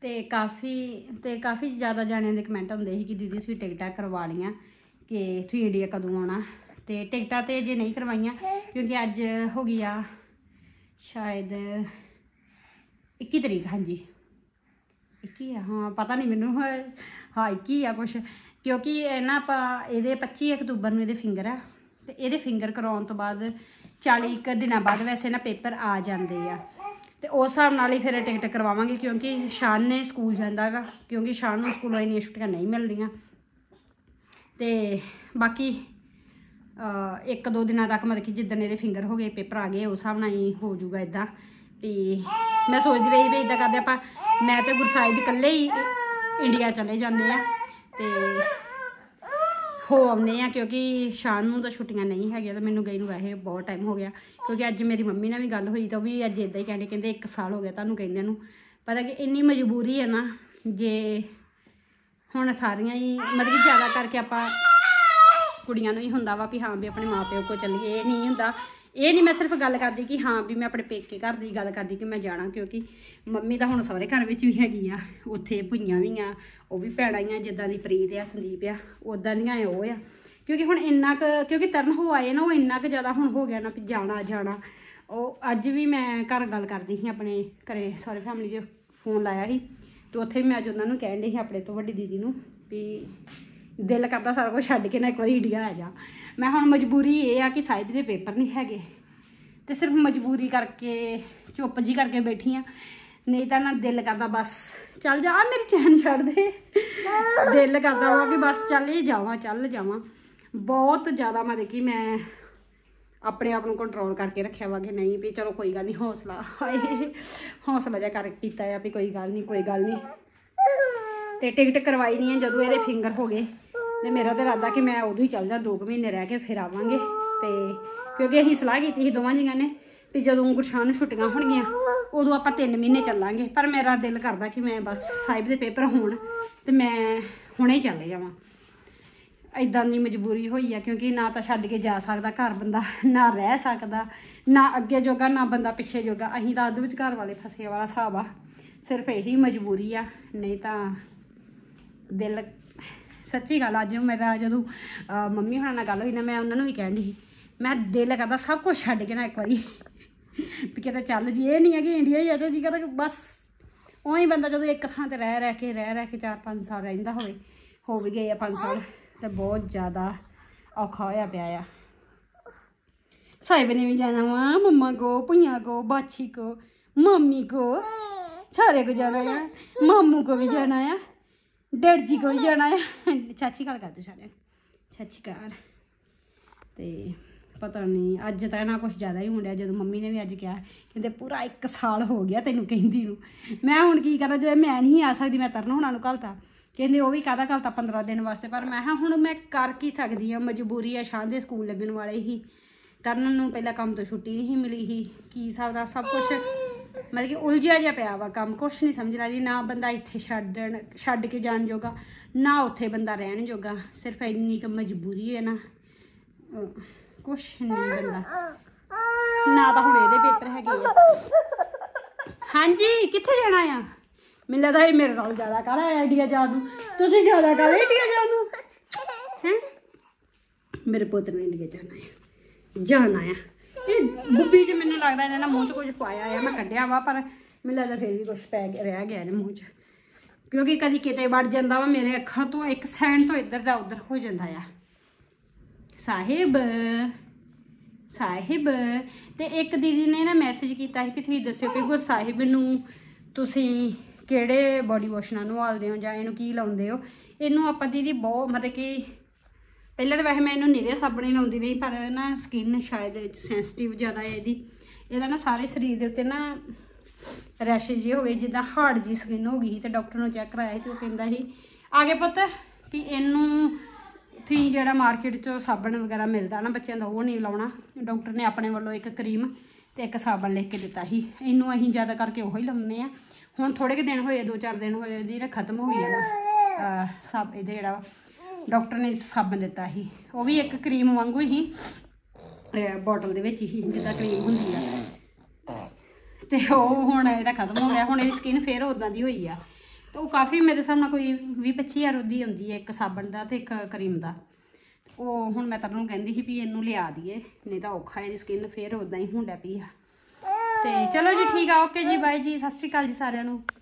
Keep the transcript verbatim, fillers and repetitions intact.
तो काफ़ी तो काफ़ी ज़्यादा जाने के कमेंट होंगे कि दीदी तुसीं टिकटां करवा लियां कि तुसीं इंडिया कदों आना। तो टिकटां तो अजे नहीं करवाइयां क्योंकि अज हो गई आ शायद इक्की तरीक। हाँ जी इक्की है, हाँ पता नहीं मैनू, हाँ इक्की आ कुछ, क्योंकि ना आप ये पच्ची अक्तूबर में ये फिंगर है। तो ये फिंगर करवाने तो बाद चाली एक दिनों बाद वैसे ना पेपर आ जाते हैं। तो उस हिसाब नाल ही फिर टिकट करवावांगे क्योंकि शान ने स्कूल जाता है, क्योंकि शान को स्कूलों इन्नियां छुट्टियां नहीं मिलदियां। तो बाकी एक दो दिनों तक मतलब कि जिदन ये फिंगर हो गए पेपर आ गए उस हिसाब नाल ही हो जूगा। इदा भी मैं सोचती रही भी इदा करते आप मैं तो गुरसाहिब इकल्ले ही इंडिया चले जाते हैं तो हो आने हैं, क्योंकि शान नूं तो छुट्टियां नहीं है तो मैनू गई नूं वैसे बहुत टाइम हो गया। क्योंकि अज मेरी मम्मी ने भी गल हुई तो भी अज इदा ही कहते कहते एक साल हो गया तुहानूं कहंदे नूं। पता कि इन्नी मजबूरी है ना, जे हुण सारियां ही मतलब कि ज़्यादा करके आपां कुड़ियां नूं ही हुंदा वा भी हाँ भी अपने माँ प्यो को चलीए। ये नहीं हुंदा, ये नहीं मैं सिर्फ गल करदी कि हाँ भी मैं अपने पेके घर की गल करदी कि मैं जाना, क्योंकि मम्मी तो हुण सहुरे घर विच भी हैगी आ, उत्थे भुइयां भी आ, वो भी भैणां ही आ, जिद्दां दी प्रीत आ संदीप आ उदां दियां ओह आ। क्योंकि हुण इन्ना क क्योंकि तरन हो आए ना, वो इन्ना क ज़्यादा हुण हो गया ना भी जाना जाना। ਉਹ ਅੱਜ ਵੀ मैं घर गल करती ਸੀ अपने घरे सॉरी फैमिली च फोन लाया ਸੀ तो उत्थे भी मैं अज उन्होंने कहन डी अपने तो वड्डी दीदी नूं भी दिल करता सारा कुछ छड्ड के ना एक बार इंडिया आ जा। मैं हुण मजबूरी ये आ कि साहिब दे पेपर नहीं हैगे तो सिर्फ मजबूरी करके चुप जी करके बैठी हाँ, नहीं तो ना दिल करता बस चल जा मेरी चैन छड़ दे। दिल करता वा कि बस चल ही जावां चल जावां। बहुत ज़्यादा मतलब कि मैं अपने आप को कंट्रोल करके रखा वा कि नहीं भी चलो कोई गल नहीं, हौसला हौसला जा कर किया है भी कोई गल नहीं कोई गल नहीं। तो टिकट करवाई नहीं है जदों ये फिंगर हो गए तो मेरा तो इरादा कि मैं उदों ही चल जा, दो महीने रह के फिर आवांगे। तो क्योंकि असीं सलाह की थी दोवां जियां ने भी जदों गुरशान नूं छुट्टियां होणगियां उदों आपां तीन महीने चलांगे, पर मेरा दिल करदा कि मैं बस साहिब दे पेपर होण तो मैं हुणे ही चले जावां। इदां दी मजबूरी होई है क्योंकि ना तो छड्ड के जा सकदा घर बंदा, ना रह सकदा, ना अगे जोगा ना बंदा पिछे जोगा। असीं तां अद्ध विचकार वाले फसे वाला हिसाब आ, सिर्फ यही मजबूरी आ, नहीं तो दिल सच्ची गल अज मेरा जदों मम्मी हुणां नाल गल हुई ना मैं उन्होंने भी कहण दी मैं दिल करदा सब कुछ छड्ड के ना एक बारी भी किते चल जी। ये नहीं है कि इंडिया ही आ जी कहता बस उही बंदा जदों एक थां ते रह रह के रह रह के चार पाँच साल रहिंदा होवे, हो भी गए पाँच साल तो बहुत ज़्यादा औखा होया पिया आ। साहिब ने भी जाना वा मम्मा को, भुइयां को, बाछी को, मम्मी को, सारे को जाना है, मामू को भी जाना है, डैड जी को भी जाना है। चाची गल कर दो सारे चाची घर। तो पता नहीं अज तो ना कुछ ज़्यादा ही हो रहा, जो मम्मी ने भी अज कहा कहते पूरा एक साल हो गया तेनों कहंदी नूं। मैं हुण की करा जो मैं नहीं आ सकती, मैं तरन हुणां नूं घलता कहते वह भी कहता घलता पंद्रह दिन वास्ते, पर मैं हुण मैं कर की सकती हाँ, मजबूरी है। शान दे स्कूल लगन वाले ही, तरन नूं पहला काम तो छुट्टी नहीं मिली ही, की सकदा सब कुछ मतलब कि उलझिया जिहा पिया वा काम, कुछ नहीं समझ रही ना बंदा इत्थे छड्डण छड्ड के जाण जोगा ना उत्थे बंदा रहण जोगा। सिर्फ इन्नी क मजबूरी है ना, कुछ नहीं बंदा ना तो हुण इहदे पेपर हैगे। हाँ जी कित्थे जाना आ? मैनूं लगदा है मेरे नाल ज़्यादा कर आया इंडिया जाण नूं, तुसीं ज़्यादा कर इंडिया जाण नूं हैं। मेरे पुत्त ने इंडिया जाना है जाना है। ये बुब्बी च मैनूं लगदा इन्हां ने मूँह च कुछ पाया है, मैं कड्ढिया वा पर मैनूं लगदा फिर भी कुछ पै रह गया इहदे मूँह च, क्योंकि कदी किते वड़ जांदा वा मेरे अखां तो एक सैन तो इधर दा उधर हो जांदा आ। साहिब साहिब ते एक दीदी ने ना मैसेज किया कि तुसीं दस्सिओ कि गुरसाहिब नूं तुसीं किहड़े बॉडी वॉश नाल नवालदे हो जां इहनूं की लाउंदे हो। इहनूं आपां दीदी बहुत मतलब कि पहले तो वैसे मैं इहनूं निरे साबण ही लाउंदी रही, पर ना स्किन शायद सेंसिटिव ज़्यादा है इहदी, इहदा ना सारे शरीर दे उत्ते ना रैशेज जे हो गए जिद्दां हार्ड जी स्किन हो गई। तो डॉक्टर नूं चैक कराया तो कहंदा ही आगे पुत्त कि इहनूं तुसीं जिहड़ा मार्केट चों साबण वगैरह मिलदा ना बच्चों का वो नहीं लाउणा। डॉक्टर ने अपने वालों एक क्रीम तो एक साबण लिख के दिता ही, इनू असीं ज़्यादा करके वही लाउने आ। हुण थोड़े के दिन होए दो चार दिन होए दी ना खत्म हो गई है सब इहदा जिहड़ा डॉक्टर ने साबण दिता ही, वो भी एक क्रीम वांगू ही बॉटल दे विच ही जिद्दां क्रीम हुंदी आ, ते ओह हुण इहदा खत्म हो गया। हुण इहदी स्किन फिर उदां दी होई आ, ਤੇ ਉਹ ਕਾਫੀ ਮੇਰੇ ਹਿਸਾਬ ਨਾਲ ਕੋਈ ਵੀਹ ਪੱਚੀ ਹਜ਼ਾਰ ਦੀ ਹੁੰਦੀ ਹੈ ਇੱਕ ਸਾਬਣ ਦਾ ਤੇ ਇੱਕ ਕਰੀਮ ਦਾ। ਉਹ ਹੁਣ ਮੈਂ ਤੁਹਾਨੂੰ ਕਹਿੰਦੀ ਸੀ ਵੀ ਇਹਨੂੰ ਲਿਆ ਦਈਏ, ਨਹੀਂ ਤਾਂ ਔਖਾ ਹੈ, ਦੀ ਸਕਿਨ ਫੇਰ ਉਦਾਂ ਹੀ ਹੁੰਦਾ ਪਈ ਆ। ਤੇ ਚਲੋ ਜੀ ਠੀਕ ਆ, ਓਕੇ ਜੀ, ਬਾਏ ਜੀ, ਸਤਿ ਸ਼੍ਰੀ ਅਕਾਲ ਜੀ ਸਾਰਿਆਂ ਨੂੰ।